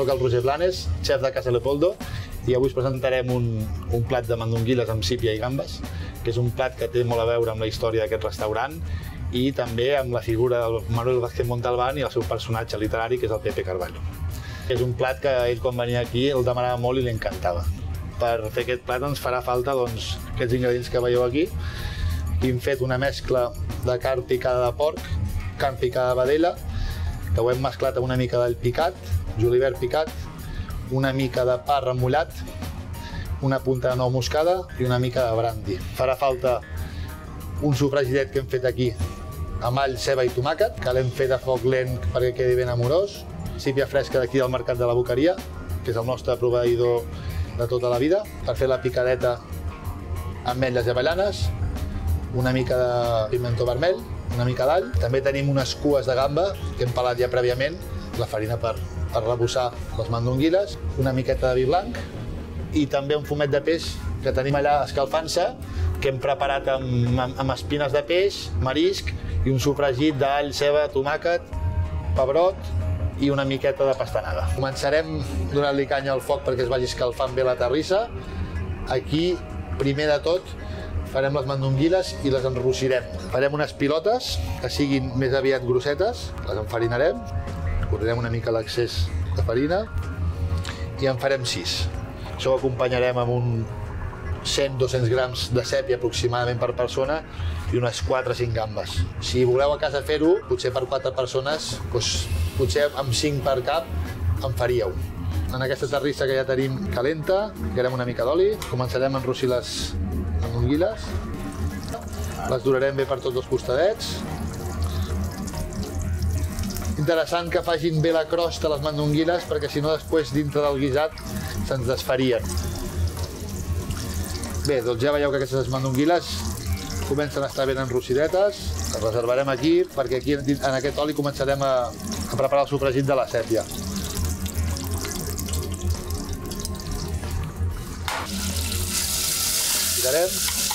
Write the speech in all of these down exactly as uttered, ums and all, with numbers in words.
Soc el Roger Blanes, xef de Casa Leopoldo, i avui us presentarem un, un plat de mandonguiles amb sípia i gambes, que és un plat que té molt a veure amb la història d'aquest restaurant i també amb la figura del Manuel Vázquez Montalbán i el seu personatge literari, que és el Pepe Carballo. És un plat que ell, quan venia aquí, el demanava molt i li encantava. Per fer aquest plat ens farà falta doncs, aquests ingredients que veieu aquí. Aquí hem fet una mescla de carn picada de porc, carn picada de vedella, que ho hem mesclat amb una mica d'all picat, julivert picat, una mica de pa remullat, una punta de nou moscada i una mica de brandi. Farà falta un sofregidet que hem fet aquí amb all, ceba i tomàquet, que l'hem fet a foc lent perquè quedi ben amorós. Sípia fresca d'aquí del Mercat de la Boqueria, que és el nostre proveïdor de tota la vida, per fer la picadeta amb ametlles i avellanes, una mica de pimentó vermell, una mica d'all. També tenim unes cues de gamba que hem pelat ja prèviament, la farina per, per rebussar les mandonguiles, una miqueta de vi blanc i també un fumet de peix que tenim allà escalfant-se, que hem preparat amb, amb, amb espines de peix, marisc i un sofregit d'all, ceba, tomàquet, pebrot i una miqueta de pastanaga. Començarem donant-li canya al foc perquè es vagi escalfant bé la terrissa. Aquí, primer de tot, farem les mandonguiles i les enrossirem. Farem unes pilotes que siguin més aviat grossetes, les enfarinarem, correrem una mica l'excés de farina i en farem sis. Això ho acompanyarem amb un cent a dos-cents grams de sèpia aproximadament per persona i unes quatre o cinc gambes. Si voleu a casa fer-ho, potser per quatre persones, doncs, potser amb cinc per cap en faríeu. En aquesta terrissa que ja tenim calenta, ficarem una mica d'oli, començarem a enrossir les mandonguiles, les durarem bé per tots els costadets. Interessant que facin bé la crosta les mandonguiles perquè si no després dintre del guisat se'ns desfarien. Bé, doncs ja veieu que aquestes mandonguiles comencen a estar ben enrossidetes, les reservarem aquí perquè aquí en aquest oli començarem a, a preparar el sofregit de la sèpia. Tirarem.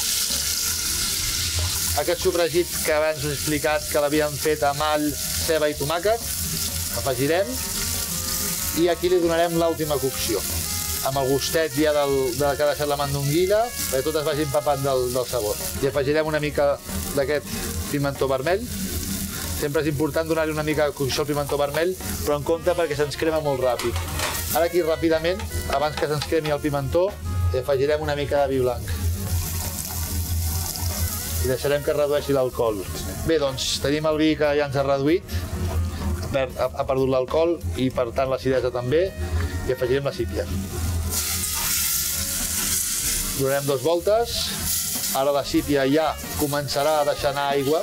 Aquest sofregit que abans us he explicat que l'havíem fet amb all, ceba i tomàquet, afegirem i aquí li donarem l'última cocció, amb el gustet ja del, de que ha deixat la mandonguila, perquè tot es vagi empapant del, del sabor. I afegirem una mica d'aquest pimentó vermell. Sempre és important donar-li una mica de cocció al pimentó vermell, però en compte perquè se'ns crema molt ràpid. Ara aquí ràpidament, abans que se'ns cremi el pimentó, hi afegirem una mica de vi blanc. I deixarem que redueixi l'alcohol. Bé, doncs tenim el vi que ja ens ha reduït, ha perdut l'alcohol i per tant l'acidesa també, i afegirem la sípia. Donarem dues voltes, ara la sípia ja començarà a deixar anar aigua.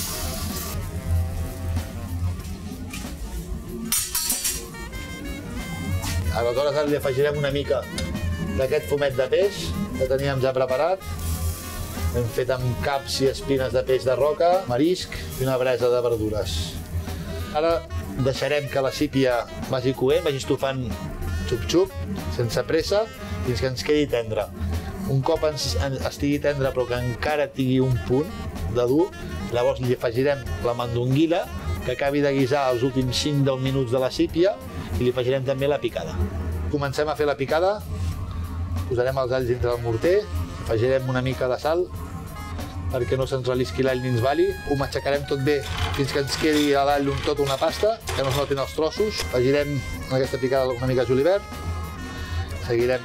Aleshores ara li afegirem una mica d'aquest fumet de peix que teníem ja preparat. Hem fet amb caps i espines de peix de roca, marisc i una bresa de verdures. Ara deixarem que la sípia vagi coent, vagi estufant xup-xup, sense pressa, fins que ens quedi tendra. Un cop ens, ens estigui tendra però que encara tingui un punt de dur, llavors li afegirem la mandonguila, que acabi de guisar els últims cinc a deu minuts de la sípia, i li afegirem també la picada. Comencem a fer la picada, posarem els alls dintre del morter, afegirem una mica de sal perquè no se'ns relisqui l'all ni ens bali. Ho matxacarem tot bé fins que ens quedi a l'all tota una pasta, que no es notin els trossos. Afegirem en aquesta picada una mica de julivert. Seguirem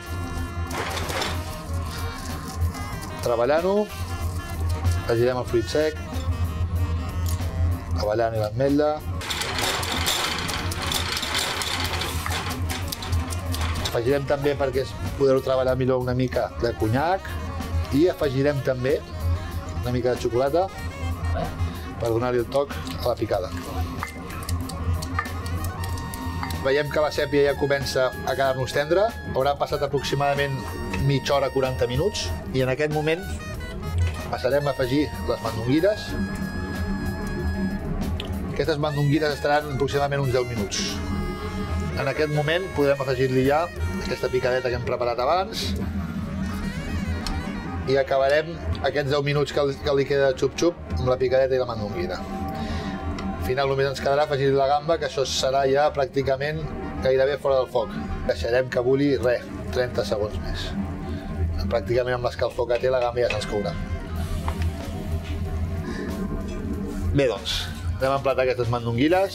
treballant-ho. Afegirem el fruit sec, l'avellan i l'ametlla. Afegirem també, perquè podeu treballar millor, una mica de conyac i afegirem també una mica de xocolata per donar-li el toc a la picada. Veiem que la sèpia ja comença a quedar-nos tendra, haurà passat aproximadament mitja hora, quaranta minuts, i en aquest moment passarem a afegir les mandonguiles. Aquestes mandonguiles estaran aproximadament uns deu minuts. En aquest moment podrem afegir-li ja aquesta picadeta que hem preparat abans i acabarem aquests deu minuts que li queda de xup-xup amb la picadeta i la mandonguila. Al final només ens quedarà afegir-li la gamba, que això serà ja pràcticament gairebé fora del foc. Deixarem que bulli, res, trenta segons més. Pràcticament amb l'escalfor que té la gamba ja se'ns courà. Bé, doncs, anem a emplatar aquestes mandonguilles.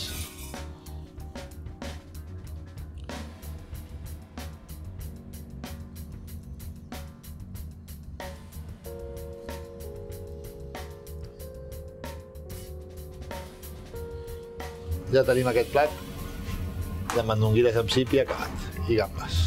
Ja tenim aquest plat de mandonguilles amb sípia acabat i gambes.